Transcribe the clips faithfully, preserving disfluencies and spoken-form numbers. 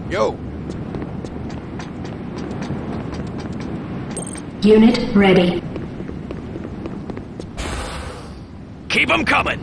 Yo. Unit ready. Keep them coming!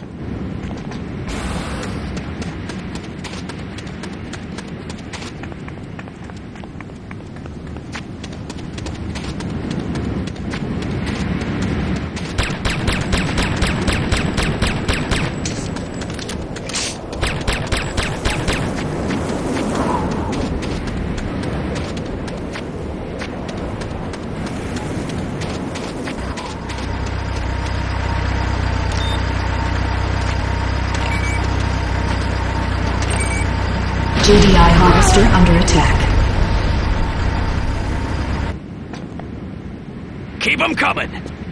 G D I harvester under attack. Keep them coming!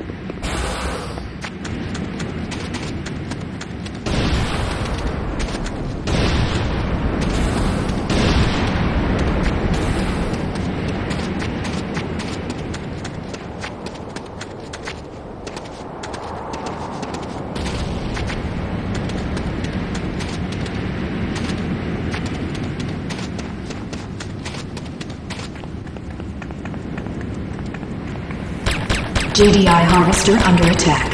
G D I harvester under attack.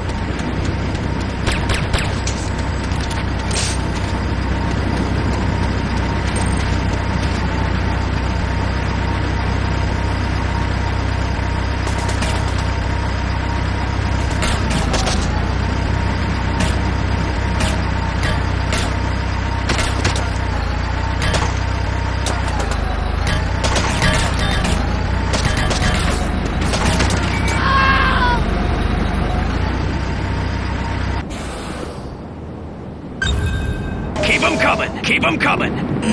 Keep them coming! Keep them coming!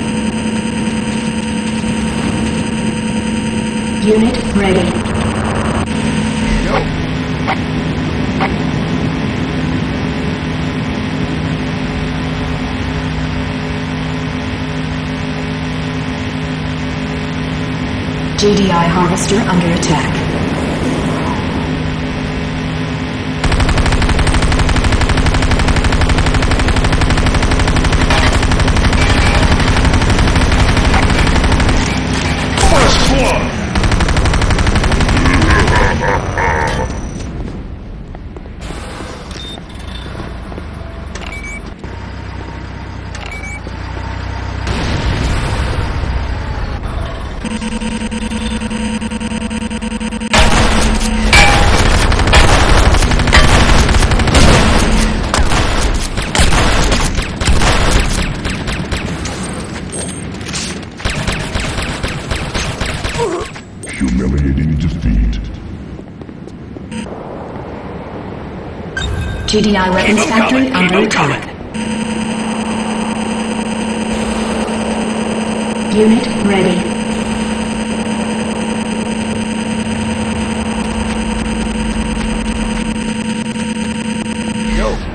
Unit ready. Yo. G D I harvester under attack. Humiliating defeat. G D I weapons factory under attack. Unit ready. Yo.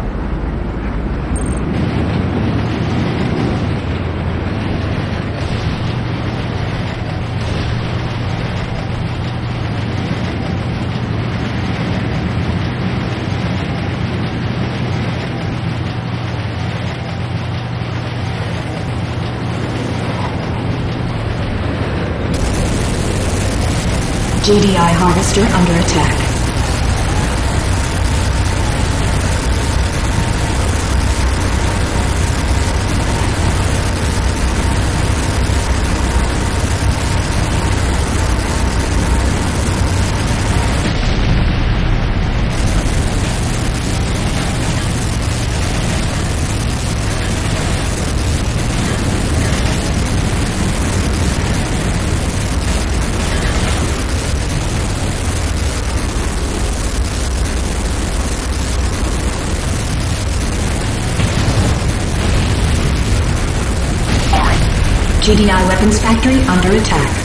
G D I harvester under attack. G D I weapons factory under attack.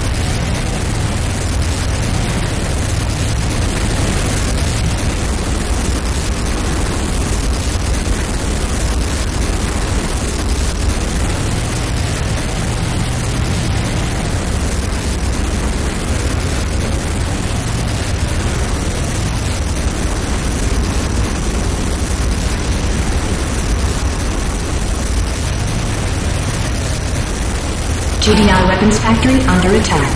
G D I weapons factory under attack.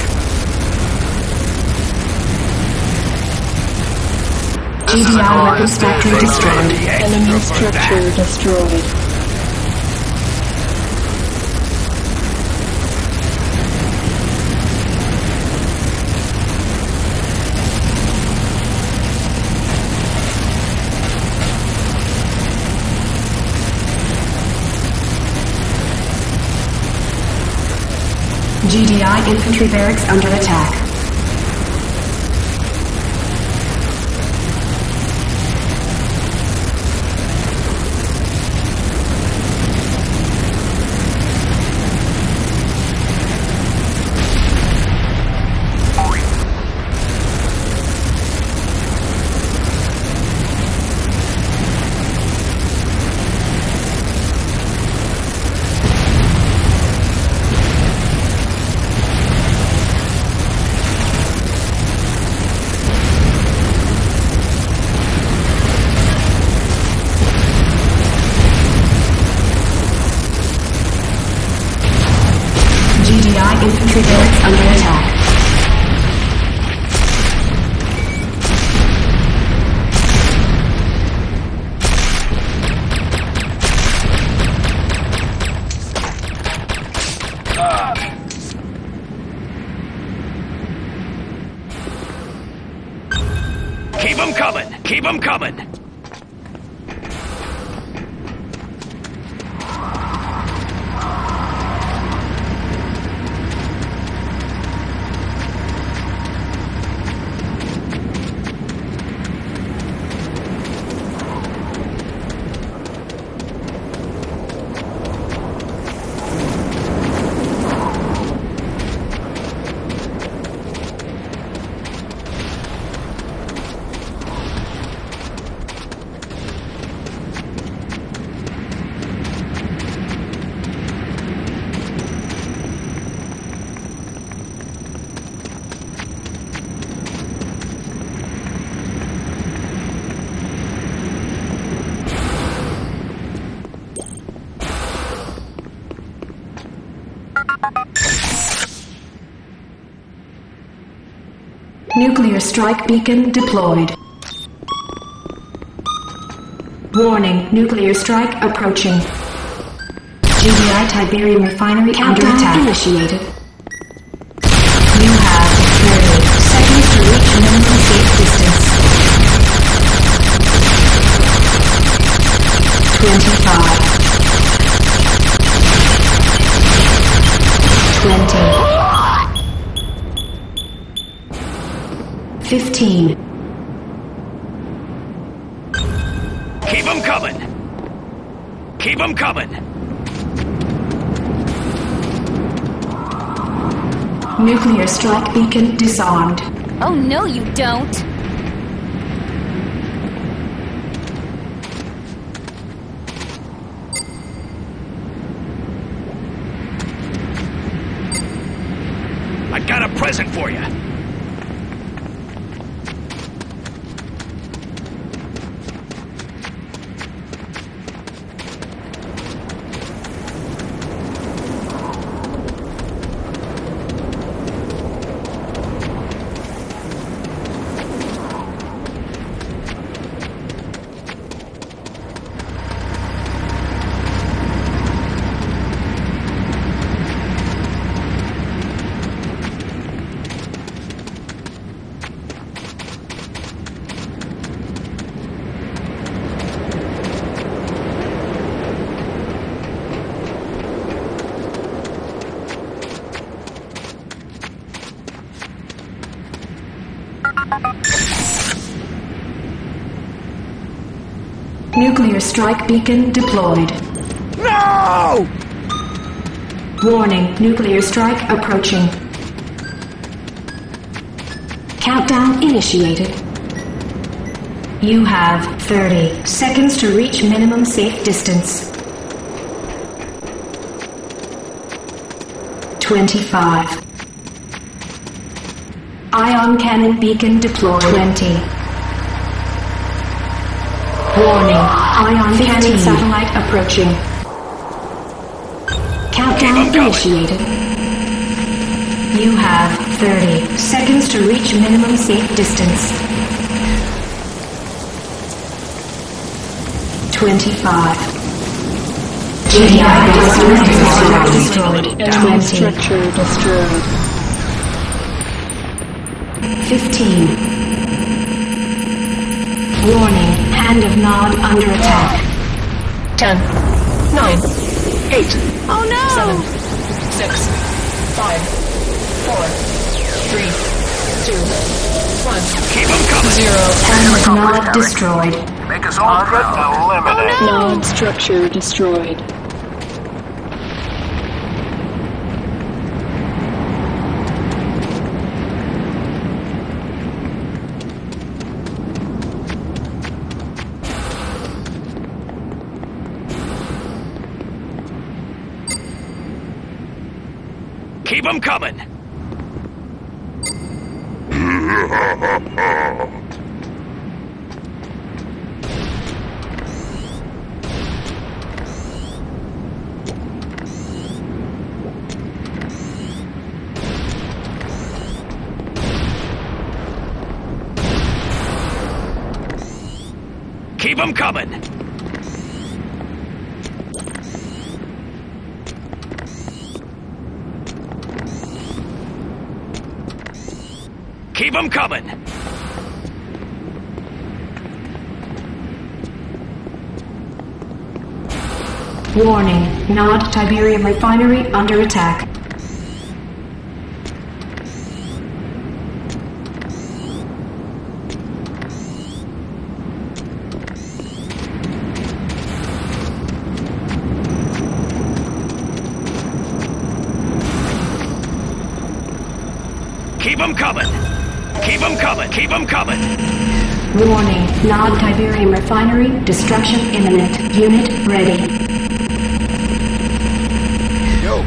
G D I weapons factory destroyed. Enemy structure destroyed. G D I infantry barracks under attack. Infantry barracks under attack. Keep them coming! Keep them coming! Nuclear strike beacon deployed. Warning, nuclear strike approaching. G D I Tiberium refinery under attack. Initiated. You have thirty seconds to reach minimum safe distance. twenty-five. twenty. Fifteen. Keep them coming! Keep them coming! Nuclear strike beacon disarmed. Oh no, you don't! I got a present for you! Nuclear strike beacon deployed. No! Warning, nuclear strike approaching. Countdown initiated. You have thirty seconds to reach minimum safe distance. twenty-five. Ion cannon beacon deployed. twenty. Warning, ion cannon satellite approaching. Countdown initiated. You have thirty seconds to reach minimum safe distance. twenty-five. G D I destroyed. Enemy twenty. structure destroyed. fifteen. Warning, Hand of Nod under attack. Ten. Nine. Eight. Oh no! Seven. Six. Five. Four. Three. Two. One. Keep them coming. Zero. Hand of Nod destroyed. Make us all proud. Eliminate. Node structure destroyed. Keep them coming. Keep them coming. Keep them coming. Warning, Nod Tiberium Refinery under attack. Keep them coming. Keep them coming. Keep them coming. Warning, Nod Tiberium Refinery, destruction imminent. Unit ready. Yo.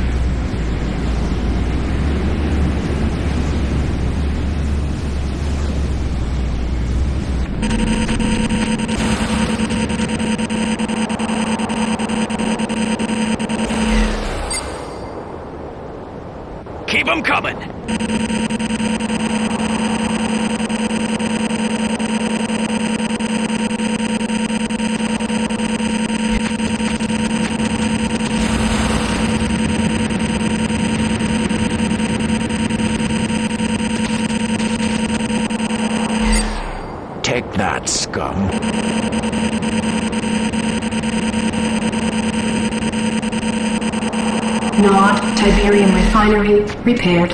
Keep them coming. Take that, scum. Nod Tiberium Refinery repaired.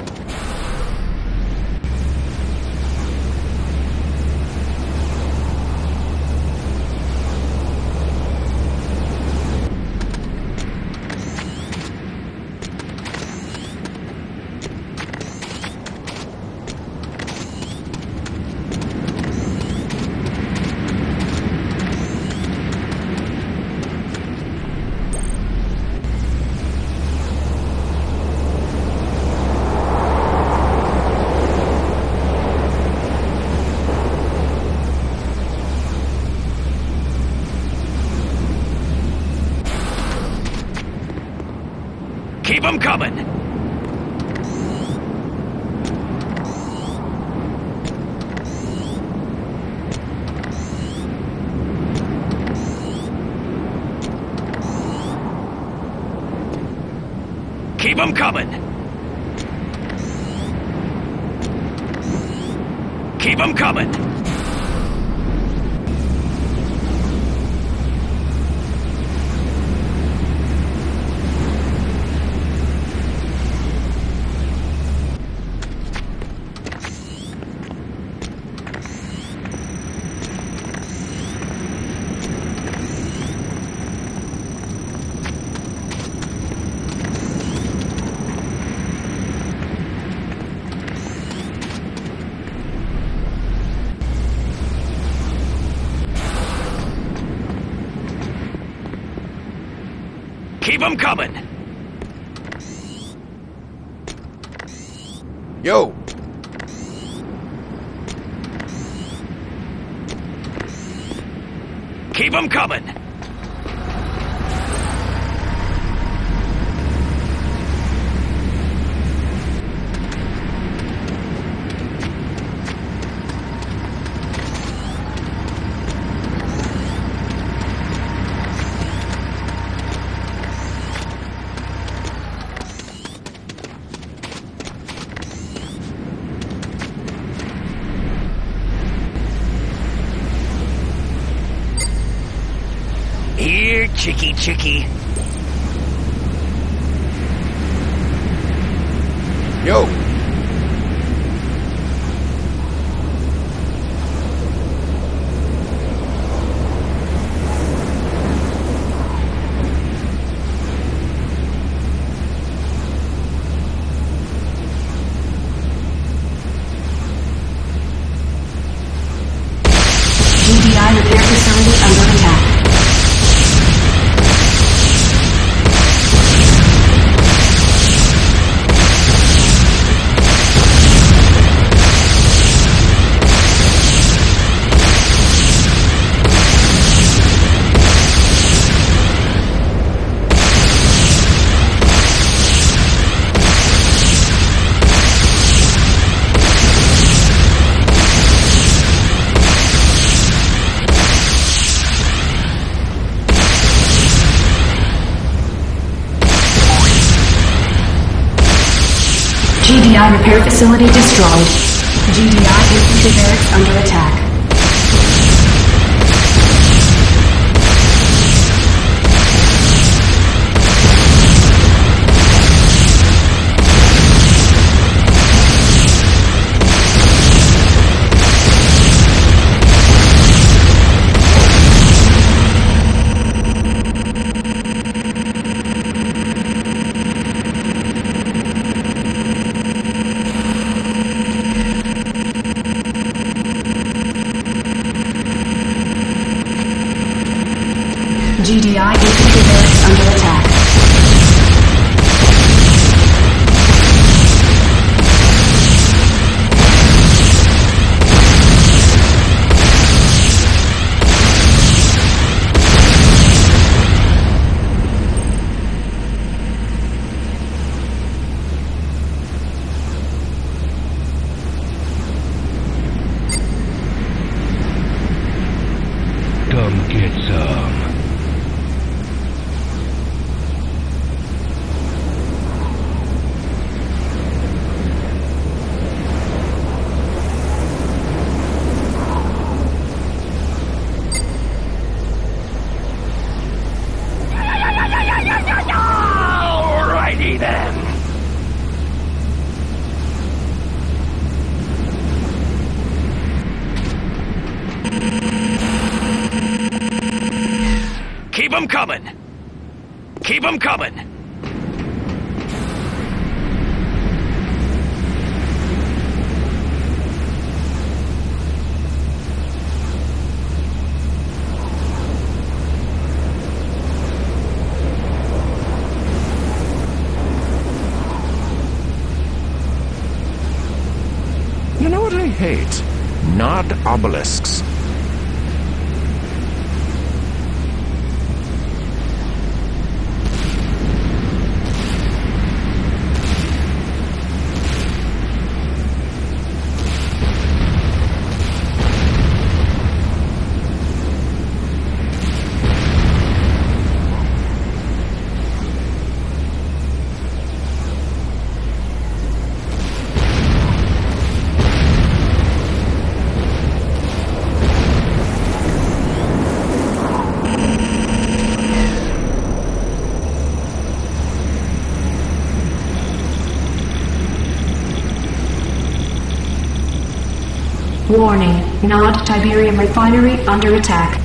Keep them coming. Keep them coming. Keep them coming. Keep them coming. Yo. Keep them coming. chicky chicky. Yo! G D I repair facility under attack. G D I repair facility destroyed. G D I infantry barracks under attack. G D I infantry barracks under attack. Come get some. Alrighty then. Keep 'em coming. Keep 'em coming. You know what I hate? Not obelisks. Warning, Nod Tiberium refinery under attack.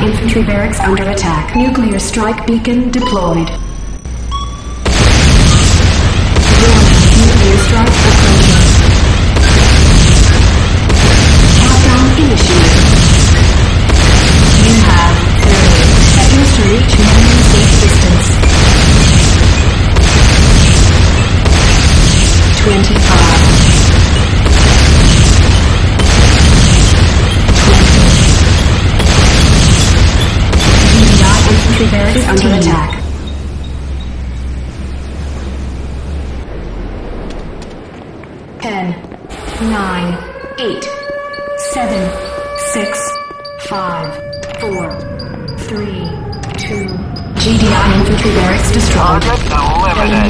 infantry barracks under attack. Nuclear strike beacon deployed. Warning, nuclear strike approaching. Countdown initiated. You have thirty seconds to reach minimum safe distance. twenty-five. Infantry barracks under attack. Ten, nine, eight, seven, six, five, four, three, two. G D I infantry barracks destroyed. Target eliminated.